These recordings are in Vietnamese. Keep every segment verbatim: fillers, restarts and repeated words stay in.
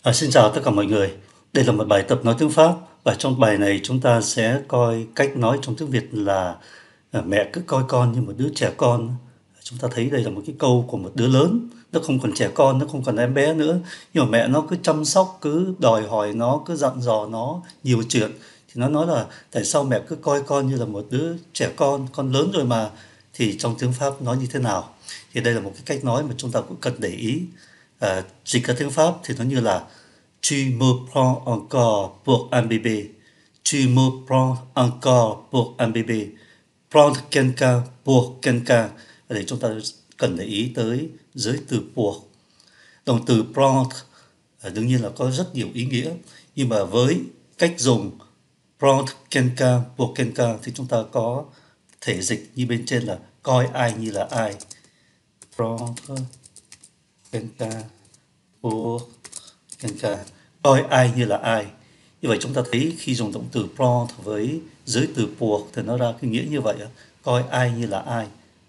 À, xin chào tất cả mọi người. Đây là một bài tập nói tiếng Pháp và trong bài này chúng ta sẽ coi cách nói trong tiếng Việt là à, mẹ cứ coi con như một đứa trẻ con. Chúng ta thấy đây là một cái câu của một đứa lớn, nó không còn trẻ con, nó không còn em bé nữa, nhưng mà mẹ nó cứ chăm sóc, cứ đòi hỏi nó, cứ dặn dò nó nhiều chuyện. Thì nó nói là tại sao mẹ cứ coi con như là một đứa trẻ con, con lớn rồi mà. Thì trong tiếng Pháp nói như thế nào? Thì đây là một cái cách nói mà chúng ta cũng cần để ý. À, dịch ra tiếng Pháp thì nó như là Tu me prends encore pour un bébé. Tu me prends encore pour un bébé. Prendre quelqu'un pour quelqu'un. Ở đây chúng ta cần để ý tới giới từ pour. Động từ prendre à, đương nhiên là có rất nhiều ý nghĩa, nhưng mà với cách dùng prendre quelqu'un pour quelqu'un thì chúng ta có thể dịch như bên trên là coi ai như là ai. Prendre quelqu'un pour quelqu'un, coi ai như là ai. Như vậy chúng ta thấy khi dùng động từ prendre với giới từ pour thì nó ra cái nghĩa như vậy, coi ai như là ai.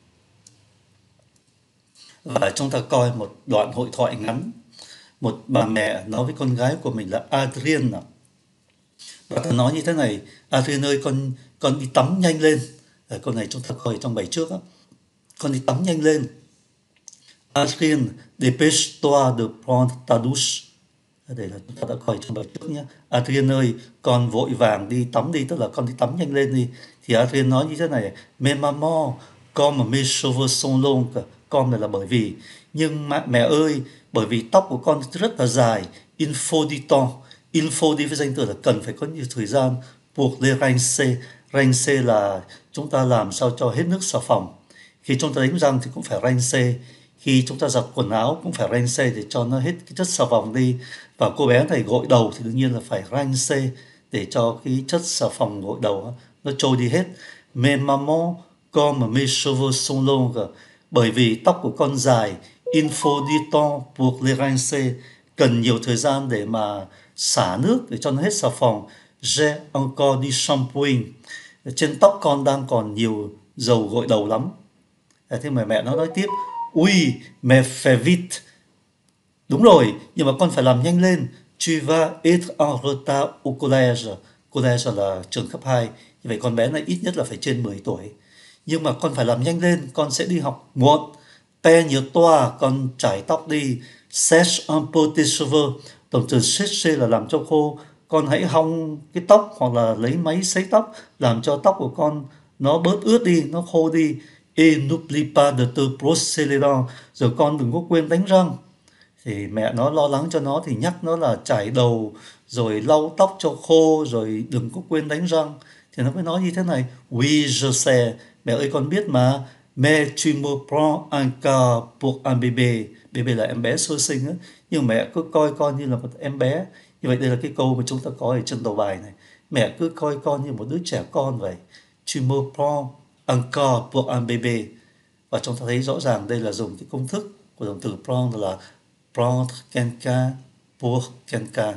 Và chúng ta coi một đoạn hội thoại ngắn. Một bà mẹ nói với con gái của mình là Adrienne. Bà ta nói như thế này: Adrienne ơi, con con đi tắm nhanh lên. Ở câu này chúng ta coi trong bài trước á. Con đi tắm nhanh lên. Adrienne, dépêche-toi de prendre ta douche. Đây là chúng ta đã coi trong bài trước nhé. Adrienne ơi, con vội vàng đi tắm đi, tức là con đi tắm nhanh lên đi. Thì Adrienne nói như thế này: Mais maman, comme mes cheveux sont longs. Con này là bởi vì, nhưng mẹ, mẹ ơi, bởi vì tóc của con rất là dài. Il faut du temps. Il faut đi với danh từ là cần phải có nhiều thời gian. Pour les rincer. Rincer là chúng ta làm sao cho hết nước xà phòng. Khi chúng ta đánh răng thì cũng phải rincer. Khi chúng ta giặt quần áo cũng phải rincer để cho nó hết cái chất xà phòng đi. Và cô bé này gội đầu thì đương nhiên là phải rincer để cho cái chất xà phòng gội đầu nó trôi đi hết. Mais maman, comme mes cheveux sont longs. Bởi vì tóc của con dài. Il faut du temps pour les rincer. Cần nhiều thời gian để mà xả nước để cho nó hết xà phòng. J'ai encore du shampoing. Trên tóc con đang còn nhiều dầu gội đầu lắm. Thế mà mẹ nó nói tiếp: Oui, mais fais vite. Đúng rồi, nhưng mà con phải làm nhanh lên. Tu vas être en retard au collège. Collège là trường cấp hai. Như vậy con bé này ít nhất là phải trên mười tuổi. Nhưng mà con phải làm nhanh lên, con sẽ đi học muộn. Peigne-toi, con chải tóc đi. Sèche un peu tes cheveux. Động từ sécher là làm cho khô. Con hãy hong cái tóc hoặc là lấy máy sấy tóc làm cho tóc của con nó bớt ướt đi, nó khô đi. Et n'oublie pas de te brosser les dents. Rồi con đừng có quên đánh răng. Thì mẹ nó lo lắng cho nó thì nhắc nó là chải đầu rồi lau tóc cho khô rồi đừng có quên đánh răng. Thì nó mới nói như thế này: Oui, je sais. Mẹ ơi, con biết mà. Mais tu me prends un cas pour un bébé. Bébé là em bé sơ sinh á. Nhưng mẹ cứ coi con như là một em bé. Như vậy đây là cái câu mà chúng ta có ở trên đầu bài này. Mẹ cứ coi con như một đứa trẻ con vậy. Tu me prends un cas pour un bébé. Và chúng ta thấy rõ ràng đây là dùng cái công thức của động từ prendre là prendre quelqu'un pour quelqu'un.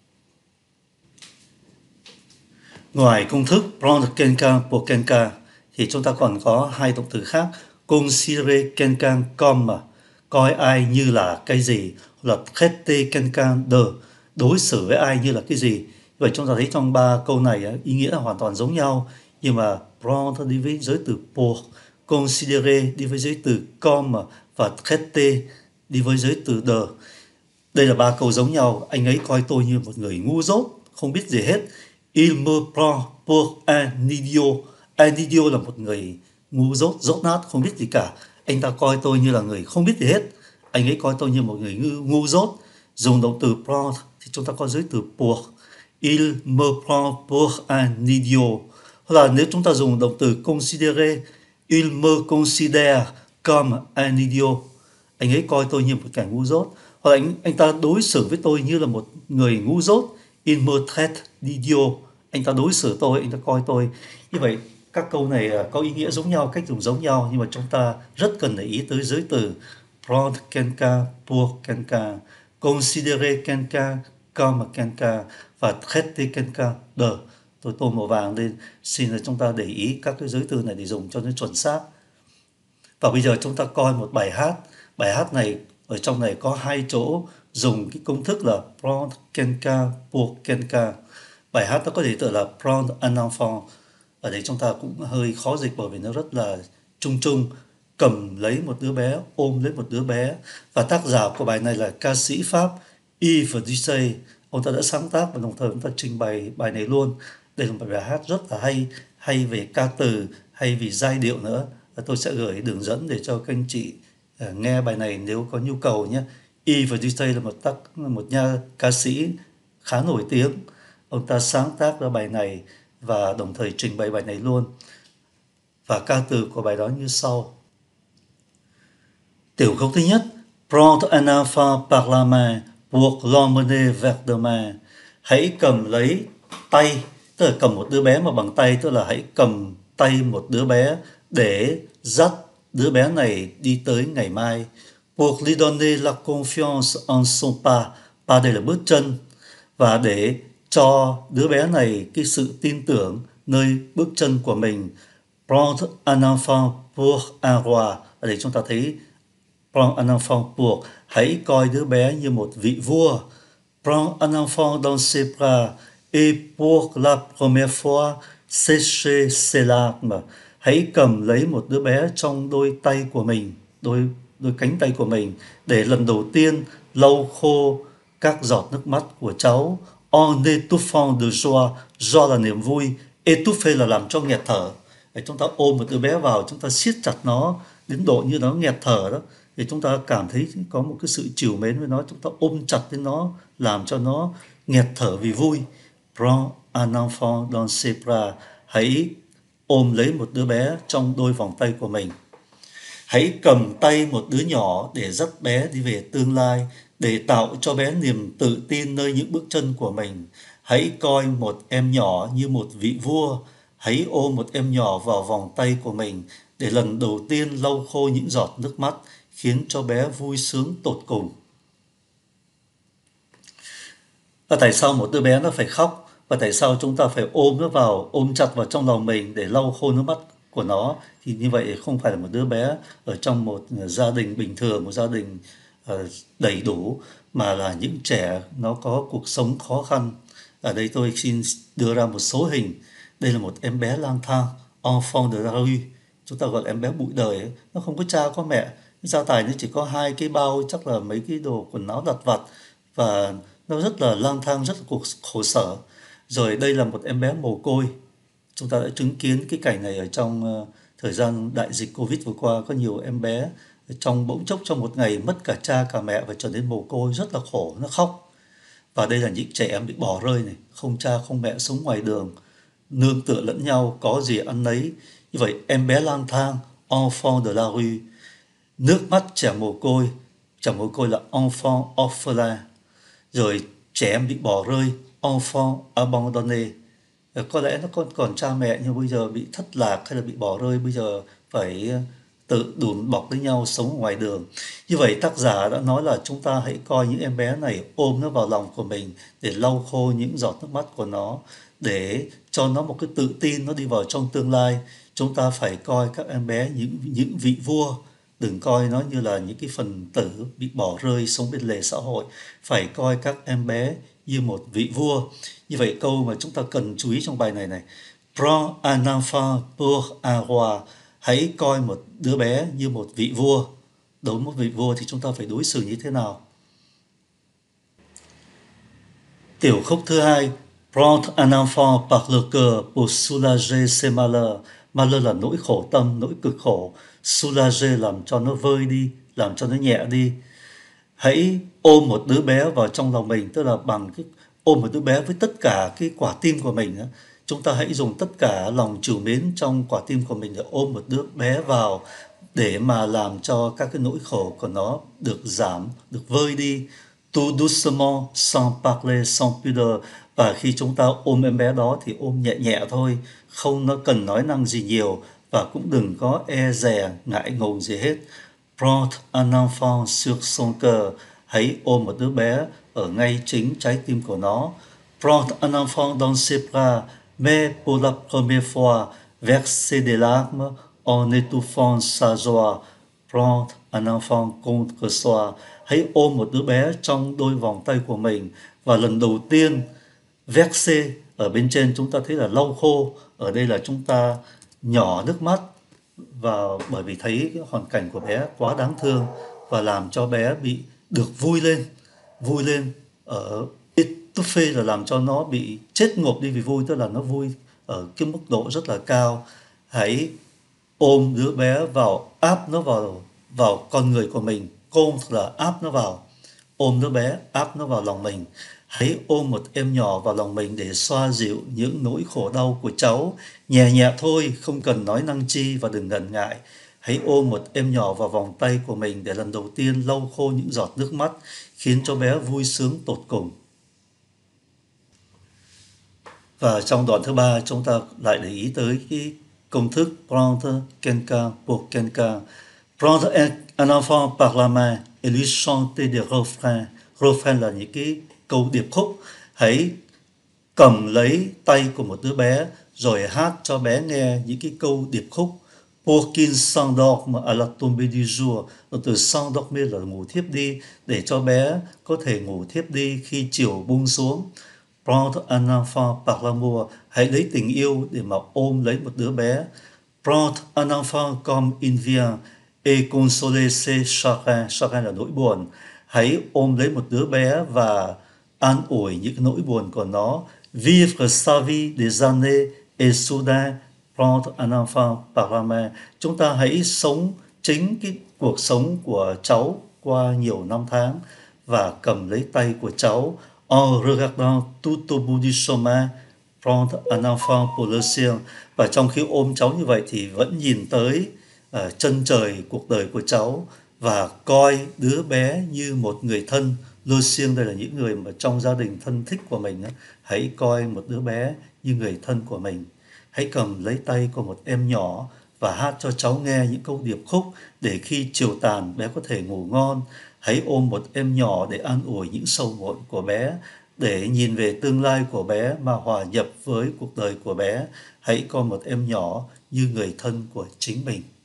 Ngoài công thức prendre quelqu'un pour quelqu'un thì chúng ta còn có hai động từ khác: considérer quelqu'un comme, coi ai như là cái gì, hoặc là traiter quelqu'un de, đối xử với ai như là cái gì. Vậy chúng ta thấy trong ba câu này ý nghĩa là hoàn toàn giống nhau, nhưng mà prendre đi với giới từ pour, considérer đi với giới từ comme và traiter đi với giới từ de. Đây là ba câu giống nhau. Anh ấy coi tôi như một người ngu dốt, không biết gì hết. Il me prend pour un idiot. Un idiot là một người ngu dốt, dốt nát, không biết gì cả. Anh ta coi tôi như là người không biết gì hết. Anh ấy coi tôi như một người ngu, ngu dốt. Dùng động từ prendre thì chúng ta có giới từ pour. Il me prend pour un idiot. Hoặc là nếu chúng ta dùng động từ considérer, il me considère comme un idiot. Anh ấy coi tôi như một kẻ ngu dốt. Hoặc là anh, anh ta đối xử với tôi như là một người ngu dốt. Il me traite d'idiot. Anh ta đối xử tôi, anh ta coi tôi. Như vậy các câu này có ý nghĩa giống nhau, cách dùng giống nhau, nhưng mà chúng ta rất cần để ý tới giới từ prendre quelqu'un pour quelqu'un, considérer quelqu'un comme quelqu'un và traiter quelqu'un de. Tôi tô màu vàng lên, xin là chúng ta để ý các cái giới từ này để dùng cho nó chuẩn xác. Và bây giờ chúng ta coi một bài hát. Bài hát này ở trong này có hai chỗ dùng cái công thức là prendre quelqu'un pour quelqu'un. Bài hát nó có thể tự là prendre un enfant. Ở đây chúng ta cũng hơi khó dịch bởi vì nó rất là chung chung. Cầm lấy một đứa bé, ôm lấy một đứa bé. Và tác giả của bài này là ca sĩ Pháp Yves Dussey. Ông ta đã sáng tác và đồng thời ông ta trình bày bài này luôn. Đây là một bài hát rất là hay, hay về ca từ, hay về giai điệu nữa. Và tôi sẽ gửi đường dẫn để cho các anh chị uh, nghe bài này nếu có nhu cầu nhé. Yves Dussey là một tác một nhà ca sĩ khá nổi tiếng. Ông ta sáng tác ra bài này và đồng thời trình bày bài này luôn. Và ca từ của bài đó như sau. Tiểu khúc thứ nhất: Prendre un enfant par la main pour l'emmener vers demain. Hãy cầm lấy tay, tức là cầm một đứa bé mà bằng tay, tức là hãy cầm tay một đứa bé để dắt đứa bé này đi tới ngày mai. Pour lui donner la confiance en son pas. Pas đây là bước chân. Và để cho đứa bé này cái sự tin tưởng nơi bước chân của mình. Prendre un enfant pour un roi. Ở đây chúng ta thấy prendre un enfant pour, hãy coi đứa bé như một vị vua. Prendre un enfant dans ses bras et pour la première fois sécher ses larmes. Hãy cầm lấy một đứa bé trong đôi tay của mình, đôi đôi cánh tay của mình, để lần đầu tiên lau khô các giọt nước mắt của cháu. En étouffant de joie, joie là niềm vui, étouffer là làm cho nghẹt thở. Để chúng ta ôm một đứa bé vào, chúng ta siết chặt nó đến độ như nó nghẹt thở đó, thì chúng ta cảm thấy có một cái sự trìu mến với nó, chúng ta ôm chặt đến nó, làm cho nó nghẹt thở vì vui. Prends un enfant dans ses bras. Hãy ôm lấy một đứa bé trong đôi vòng tay của mình. Hãy cầm tay một đứa nhỏ để dắt bé đi về tương lai, để tạo cho bé niềm tự tin nơi những bước chân của mình. Hãy coi một em nhỏ như một vị vua. Hãy ôm một em nhỏ vào vòng tay của mình để lần đầu tiên lau khô những giọt nước mắt, khiến cho bé vui sướng tột cùng. Và tại sao một đứa bé nó phải khóc? Và tại sao chúng ta phải ôm nó vào, ôm chặt vào trong lòng mình để lau khô nước mắt của nó? Thì như vậy không phải là một đứa bé ở trong một gia đình bình thường, một gia đình uh, đầy đủ, mà là những trẻ nó có cuộc sống khó khăn. Ở đây tôi xin đưa ra một số hình. Đây là một em bé lang thang, enfant de la rue. Chúng ta gọi là em bé bụi đời ấy. Nó không có cha có mẹ. Gia tài nó chỉ có hai cái bao, chắc là mấy cái đồ quần áo lặt vặt, và nó rất là lang thang, rất là cuộc khổ sở. Rồi đây là một em bé mồ côi. Chúng ta đã chứng kiến cái cảnh này ở trong uh, thời gian đại dịch Covid vừa qua. Có nhiều em bé trong bỗng chốc trong một ngày mất cả cha cả mẹ và trở nên mồ côi, rất là khổ, nó khóc. Và đây là những trẻ em bị bỏ rơi này, không cha không mẹ, sống ngoài đường, nương tựa lẫn nhau, có gì ăn nấy. Như vậy em bé lang thang, enfant de la rue. Nước mắt trẻ mồ côi, trẻ mồ côi là enfant orphelin. Rồi trẻ em bị bỏ rơi, enfant abandonné. Có lẽ nó còn còn cha mẹ nhưng bây giờ bị thất lạc hay là bị bỏ rơi, bây giờ phải tự đùm bọc với nhau sống ở ngoài đường. Như vậy tác giả đã nói là chúng ta hãy coi những em bé này, ôm nó vào lòng của mình để lau khô những giọt nước mắt của nó, để cho nó một cái tự tin nó đi vào trong tương lai. Chúng ta phải coi các em bé những những vị vua, đừng coi nó như là những cái phần tử bị bỏ rơi sống bên lề xã hội. Phải coi các em bé như một vị vua. Như vậy câu mà chúng ta cần chú ý trong bài này này: Prends un enfant pour un roi. Hãy coi một đứa bé như một vị vua. Đối với một vị vua thì chúng ta phải đối xử như thế nào? Tiểu khúc thứ hai: Prendre un enfant par le cœur pour soulager ses malheurs. Malheur là nỗi khổ tâm, nỗi cực khổ. Soulager làm cho nó vơi đi, làm cho nó nhẹ đi. Hãy ôm một đứa bé vào trong lòng mình, tức là bằng cái ôm một đứa bé với tất cả cái quả tim của mình. Chúng ta hãy dùng tất cả lòng trìu mến trong quả tim của mình để ôm một đứa bé vào, để mà làm cho các cái nỗi khổ của nó được giảm, được vơi đi. Tout doucement, sans parler, sans pudeur. Và khi chúng ta ôm em bé đó thì ôm nhẹ nhẹ thôi, không nó cần nói năng gì nhiều, và cũng đừng có e dè, ngại ngùng gì hết. Prendre un enfant sur son cœur. Hãy ôm một đứa bé ở ngay chính trái tim của nó. Prendre un enfant dans ses bras, mais pour la première fois, verser des larmes en étouffant sa joie. Prendre un enfant contre soi. Hãy ôm một đứa bé trong đôi vòng tay của mình. Và lần đầu tiên, verse ở bên trên chúng ta thấy là lau khô, ở đây là chúng ta nhỏ nước mắt, và bởi vì thấy cái hoàn cảnh của bé quá đáng thương và làm cho bé bị được vui lên, vui lên ở étouffé là làm cho nó bị chết ngộp đi vì vui, tức là nó vui ở cái mức độ rất là cao. Hãy ôm đứa bé vào, áp nó vào vào con người của mình. Ôm là áp nó vào, ôm đứa bé, áp nó vào lòng mình. Hãy ôm một em nhỏ vào lòng mình để xoa dịu những nỗi khổ đau của cháu. Nhẹ nhẹ thôi, không cần nói năng chi và đừng ngần ngại. Hãy ôm một em nhỏ vào vòng tay của mình để lần đầu tiên lau khô những giọt nước mắt, khiến cho bé vui sướng tột cùng. Và trong đoạn thứ ba, chúng ta lại để ý tới cái công thức prendre quelqu'un pour quelqu'un. Prendre un, un enfant par la main et lui chanter des refrains. Refrain là những cái câu điệp khúc. Hãy cầm lấy tay của một đứa bé rồi hát cho bé nghe những cái câu điệp khúc. Pour qu'il s'endorme à la tombée du jour. Từ s'endormir là ngủ thiếp đi, để cho bé có thể ngủ thiếp đi khi chiều buông xuống. Prendre un enfant par l'amour. Hãy lấy tình yêu để mà ôm lấy một đứa bé. Prendre un enfant comme il vient et consoler ses chagrins. Chagrin là nỗi buồn. Hãy ôm lấy một đứa bé và an ủi những nỗi buồn của nó. Vivre sa vie des années et soudain prendre un enfant par la main. Chúng ta hãy sống chính cái cuộc sống của cháu qua nhiều năm tháng và cầm lấy tay của cháu. En regardant tout au bout du chemin, prendre un enfant pour le ciel. Và trong khi ôm cháu như vậy thì vẫn nhìn tới uh, chân trời cuộc đời của cháu và coi đứa bé như một người thân. Le ciel đây là những người mà trong gia đình thân thích của mình. Hãy coi một đứa bé như người thân của mình. Hãy cầm lấy tay của một em nhỏ và hát cho cháu nghe những câu điệp khúc để khi chiều tàn bé có thể ngủ ngon. Hãy ôm một em nhỏ để an ủi những sầu muộn của bé, để nhìn về tương lai của bé mà hòa nhập với cuộc đời của bé. Hãy coi một em nhỏ như người thân của chính mình.